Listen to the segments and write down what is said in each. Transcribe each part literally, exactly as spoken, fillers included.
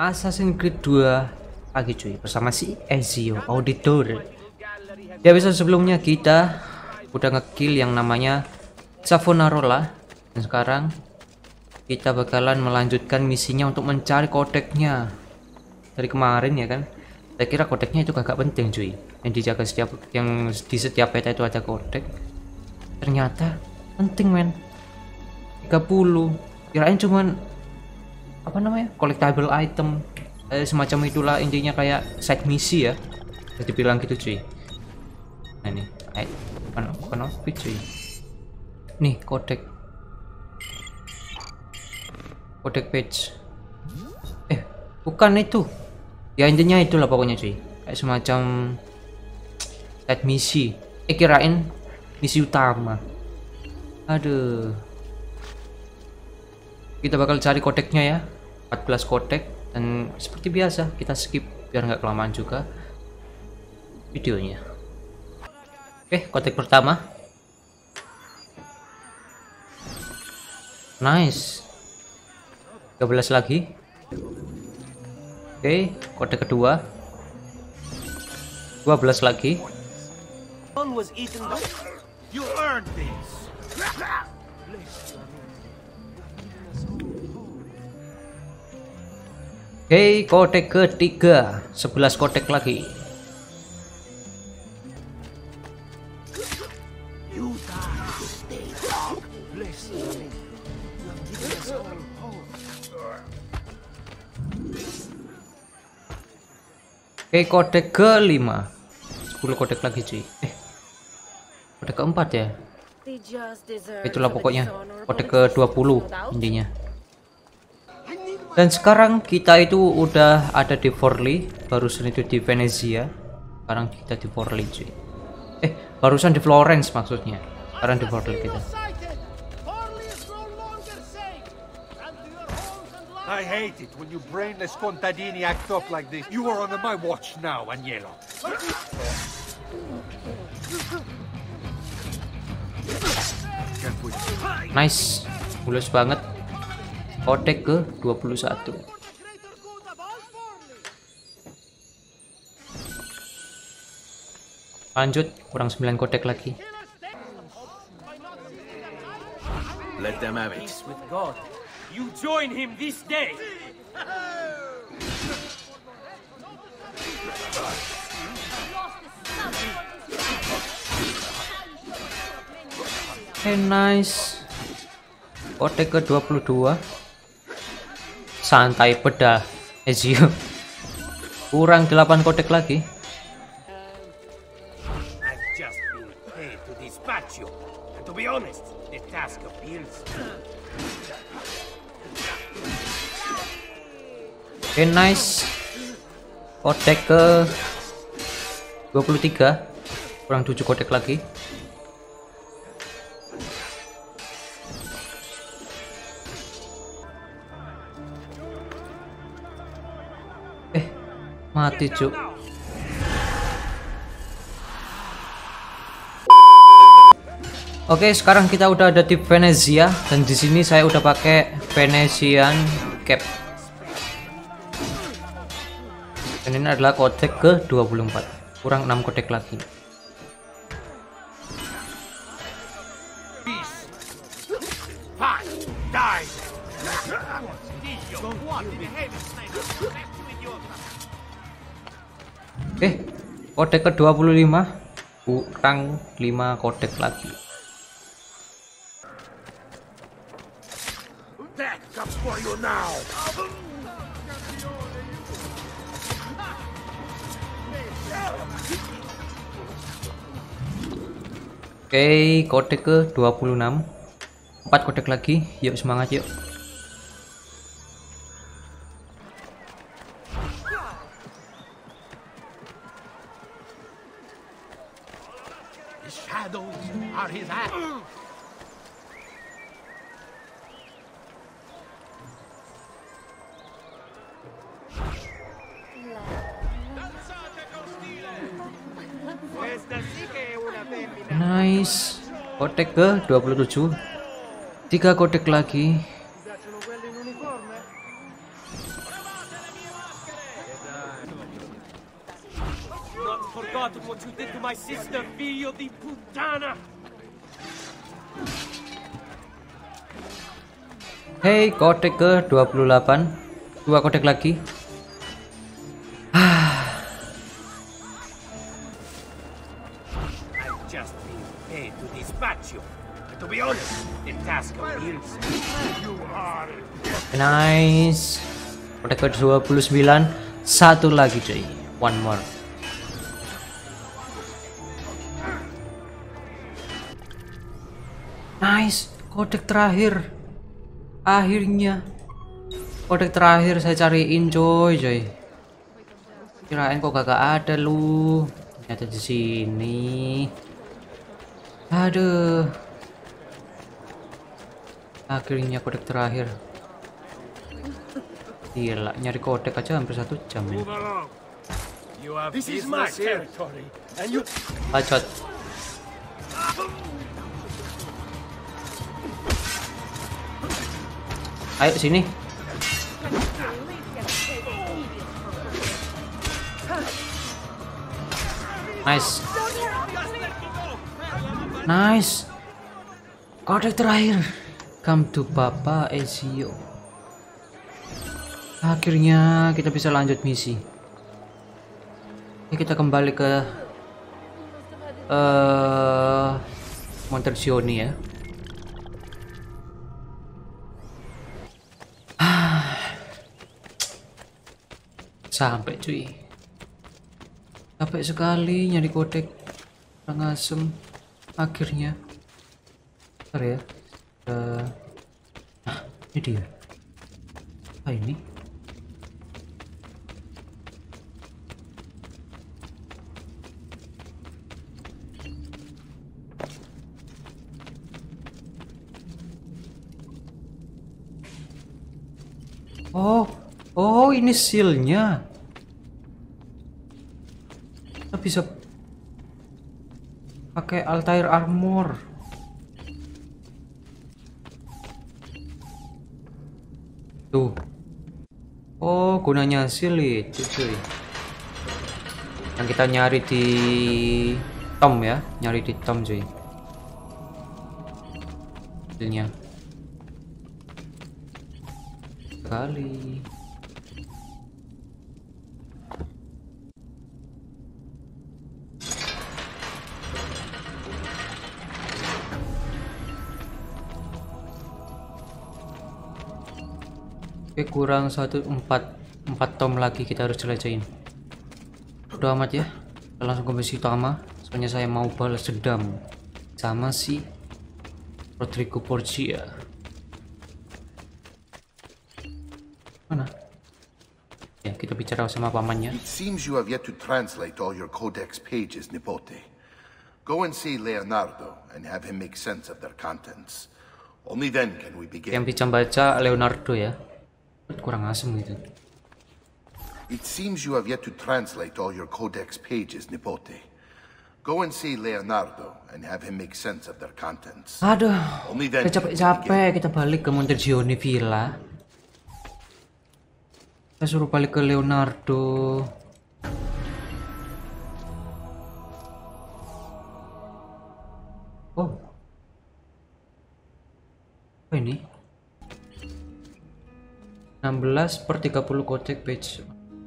Assassin's Creed dua lagi cuy, bersama si Ezio Auditore. Di episode sebelumnya kita udah ngekill yang namanya Savonarola, dan sekarang kita bakalan melanjutkan misinya untuk mencari kodeknya. Dari kemarin ya kan, saya kira kodeknya itu agak penting cuy, yang dijaga setiap, yang di setiap peta itu ada kodek. Ternyata penting men. Tiga puluh, kirain cuman apa namanya, collectible item, eh, semacam itulah intinya, kayak side misi ya, jadi bilang gitu cuy. Nah ini eh, bukan, bukan outfit cuy, nih kodek kodek page, eh bukan itu ya, intinya itulah pokoknya cuy, kayak semacam side misi, eh kirain misi utama. Aduh, kita bakal cari kodeknya ya, empat belas kodek, dan seperti biasa kita skip biar nggak kelamaan juga videonya. Oke, kodek pertama, nice, tiga belas lagi. Oke, kodek kedua, dua belas lagi. Oke, kodek ketiga, sebelas kodek lagi. Oke, kodek kelima, sepuluh kodek lagi cuy. Eh, kodek keempat ya. Itulah pokoknya kodek ke dua puluh intinya. Dan sekarang kita itu udah ada di Forli, barusan itu di Venezia, sekarang kita di Forli cuy. Eh, barusan di Florence maksudnya, sekarang di Forli kita. I hate it when you brainless contadini act up like this. You are on my watch now, Agnello. Nice, mulus banget. Kodek ke dua puluh satu. Lanjut, kurang sembilan kodek lagi. Let them have it. With God, you join him this day. Hey, nice. Kodek ke dua puluh dua. Santai pedal Ezio. Kurang delapan kodek lagi. I've just been paid to dispatch you, and to be honest, the task appeals. Oke, nice. Kodek ke dua puluh tiga, kurang tujuh kodek lagi. Eh, mati cuk. Oke, sekarang kita udah ada di Venezia, dan di sini saya udah pakai Venetian cap. Dan ini adalah kodek ke dua puluh empat, kurang enam kodek lagi. Oke, kodek ke dua puluh lima, kurang lima kodek lagi. Oke, kodek ke dua puluh enam, empat kodek lagi. Yuk, semangat yuk. Nice. Kodek ke dua puluh tujuh, tiga kodek lagi. Sister figlio di puttana! Hey, kotek ke dua puluh delapan. Dua kotek lagi. I've just been paid to dispatch you. And to be honest, the task appeals. You are. Nice. Kotek ke dua puluh sembilan. Satu lagi cuy. One more. Nice. Kotek terakhir. Akhirnya. Kotek terakhir saya cariin coy, coy. Kirain kok gak ada lu. Ternyata di sini. Aduh. Akhirnya kotek terakhir. Gila, nyari kotek aja hampir satu jam ya. You have this is my territory, and you. Bacot. Ayo sini. Nice. Nice. Kotek terakhir. Come to Papa Ezio. Akhirnya kita bisa lanjut misi. Ini kita kembali ke uh, Monterzioni ya. Sampai cuy. Capek sekali nyari kotek. Kurang asem. Akhirnya. Bentar ya. Uh, nah, ini dia. Apa ini? Oh, oh ini sealnya. Kita bisa pakai Altair Armor. Tuh. Oh, gunanya seal itu cuy. Yang kita nyari di Tom ya, nyari di Tom cuy. Sealnya. Kali. Oke, kurang satu empat empat tom lagi kita harus jelajahin. Udah amat ya. Kita langsung ke misi utama. Soalnya saya mau balas dendam sama si Rodrigo Borgia. Mana? Ya, kita bicara sama pamannya. It seems you have yet to translate all your codex pages, Nipote. Go and see Leonardo and have him make sense of their contents. Only then can we begin. Yang bisa baca Leonardo ya. Kurang asem gitu. It seems you have yet to translate all your codex pages, Nipote. Go and see Leonardo and have him make sense of their contents. Aduh, Only then udah capek-capek kita balik ke Monterzioni Villa. Kita suruh balik ke Leonardo. Oh, apa ini? enam belas per tiga puluh kotek page.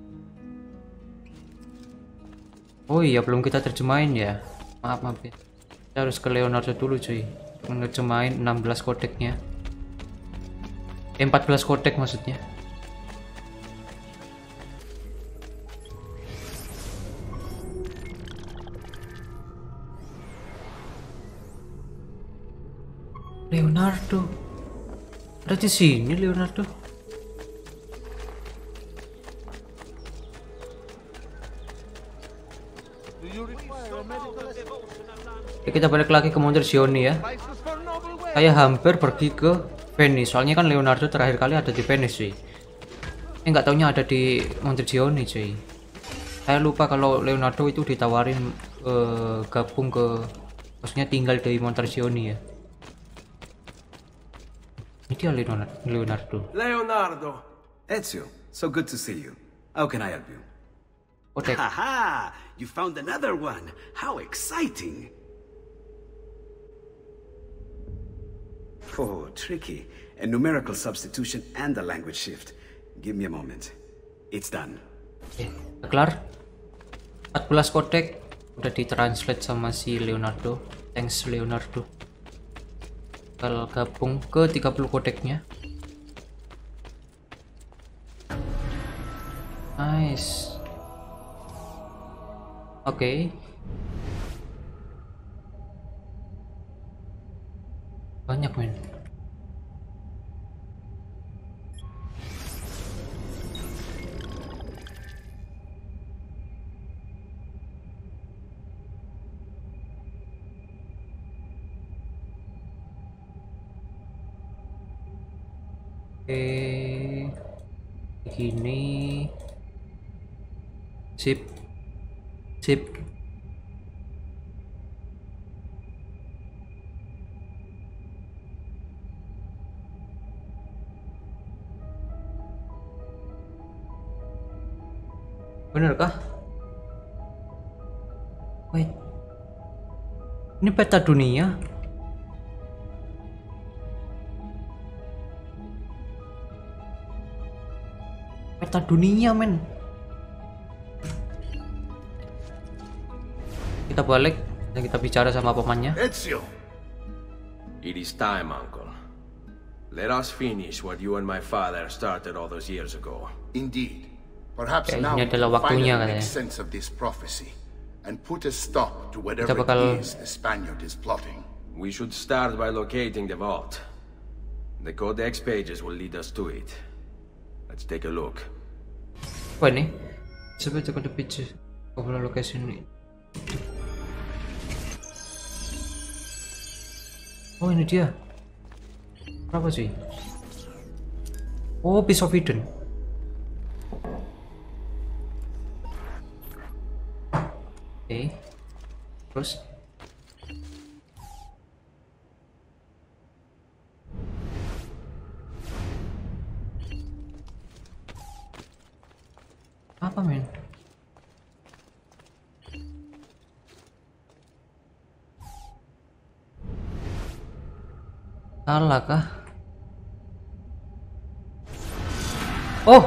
Oh iya, belum kita terjemahin ya. Maaf maaf ya. Kita harus ke Leonardo dulu cuy. Menerjemahin enam belas kodeknya. Eh, empat belas kodek maksudnya. Leonardo. Ada di sini Leonardo. Oke, kita balik lagi ke Monterzioni ya. Saya hampir pergi ke Venice. Soalnya kan Leonardo terakhir kali ada di Venice cuy. Eh nggak taunya ada di Monterzioni cuy. Saya lupa kalau Leonardo itu ditawarin uh, gabung ke, maksudnya tinggal di Monterzioni ya. Ini dia Leonardo. Leonardo. Ezio, so good to see you. How can I help you? Kodek. Haha! You found another one. How exciting! Oh, tricky. A numerical substitution and a language shift. Give me a moment. It's done. Oke, udah kelar. empat belas kodek udah ditranslate sama si Leonardo. Thanks Leonardo. Kalau gabung ke tiga puluh kodeknya. Nice. Oke. Okay. Banyak men. Oke, gini, sip, sip. Bener kah? Wait, ini peta dunia. Peta dunia men. Kita balik dan kita bicara sama pamannya. Ezio! It is time, uncle. Let us finish what you and my father started all those years ago. Indeed. Perhaps Oke, now ini we adalah can waktunya finally make katanya. sense of this prophecy and put a stop to whatever Kita bakal- it is the Spaniard is plotting. We should start by locating the vault. The codex pages will lead us to it. Let's take a look. Apa ini? Coba cek the picture. Coba lokasi ini. Oh ini dia. Apa sih? Oh, Piece of Eden. Oke. Terus apa men? Salah kah? Oh,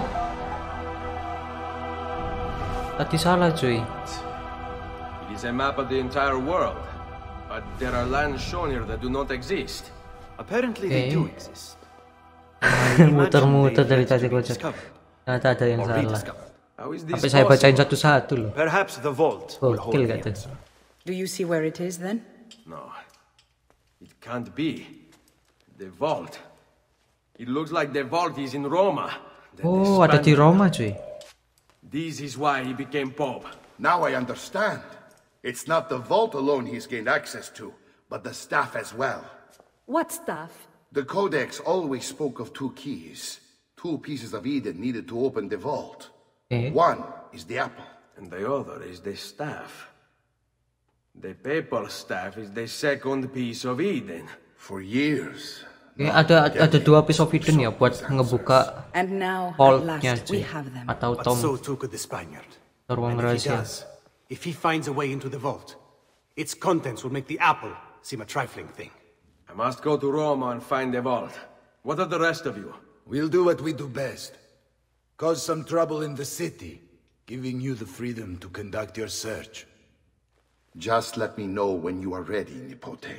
tadi salah cuy. It is a map of the entire world, but there are lands shown here that do not exist. Apparently Okay. they do exist. Muter-muter dari tadi Imagine they kocak. discovered Ternyata ada yang or salah. rediscovered. How is this Sampai saya bacain possible? satu-satu loh. Perhaps the vault will hold Gokil the gak tuh? answer. Do you see where it is then? No, it can't be. The vault. It looks like the vault is in Roma. Then the Oh, ada di Spaniard- Roma cuy. This is why he became Pope. Now I understand. It's not the vault alone he's gained access to, but the staff as well. What stuff? The Codex always spoke of two keys. Two pieces of Eden needed to open the vault. Oke. One is the apple. And the other is the staff. The papal staff is the second piece of Eden. For years. Oke, ada ada dua Piece of Eden ya buat ngebuka And now, at vault-nya last, we cuy. have them. Atau But tom so too could the Spaniard. ruang And if he rahasia. does, if he finds a way into the vault, its contents will make the apple seem a trifling thing. I must go to Roma and find the vault. What of the rest of you? We'll do what we do best. Cause some trouble in the city, giving you the freedom to conduct your search. Just let me know when you are ready, Nipote.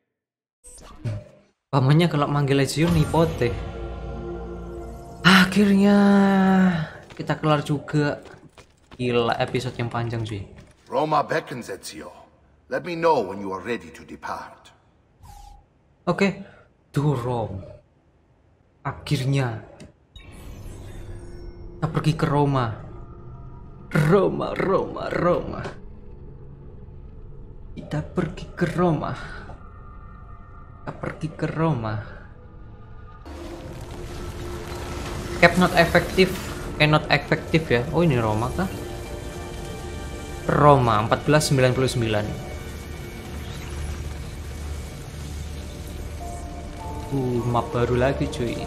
Pamannya kalau manggil Ezio Nipote. Akhirnya kita kelar juga. Gila, episode yang panjang cuy. Roma beckons, Ezio. Let me know when you are ready to depart. Oke, Durham. Akhirnya kita pergi ke Roma. Roma, Roma, Roma. Kita pergi ke Roma. Kita pergi ke Roma. Cap not effective, cannot effective ya. Oh ini Roma kah? Roma empat belas sembilan puluh sembilan. Uh, map baru lagi cuy.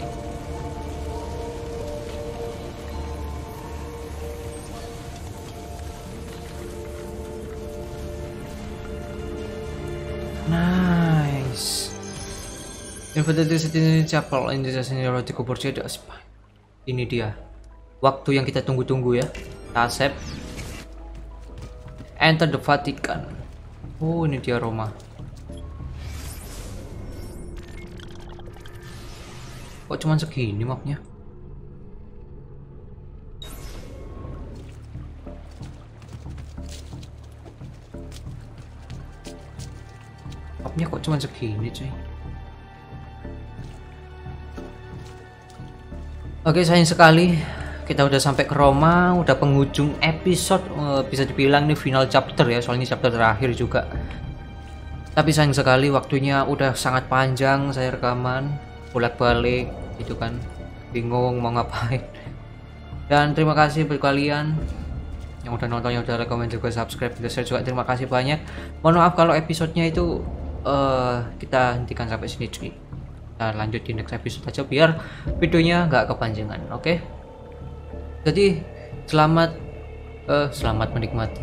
Inventory City Chapel in the Senior dikubur tidak. Ini dia waktu yang kita tunggu-tunggu ya. Tasep. Enter the Vatican. Oh, ini dia Roma. Kok cuman segini mapnya? Mapnya kok cuman segini cuy. Oke, sayang sekali kita udah sampai ke Roma, udah penghujung episode, uh, bisa dibilang ini final chapter ya, soalnya chapter terakhir juga. Tapi sayang sekali waktunya udah sangat panjang, saya rekaman bolak-balik gitu kan, bingung mau ngapain. Dan terima kasih buat kalian yang udah nonton, yang udah like, comment, juga subscribe, juga share juga, terima kasih banyak. Mohon maaf kalau episodenya itu uh, kita hentikan sampai sini cuy. Kita lanjut di next episode aja biar videonya nggak kepanjangan. Oke okay? Jadi selamat uh, selamat menikmati.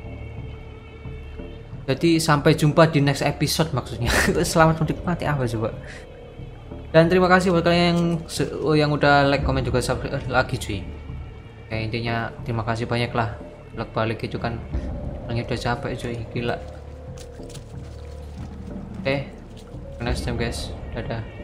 Jadi sampai jumpa di next episode maksudnya. Selamat menikmati apa coba. Dan terima kasih buat kalian yang yang udah like, comment, juga subscribe lagi cuy. Kayak intinya terima kasih banyak lah. Bolak balik itu kan orangnya udah capek cuy, gila. Oke okay. Next time guys, dadah.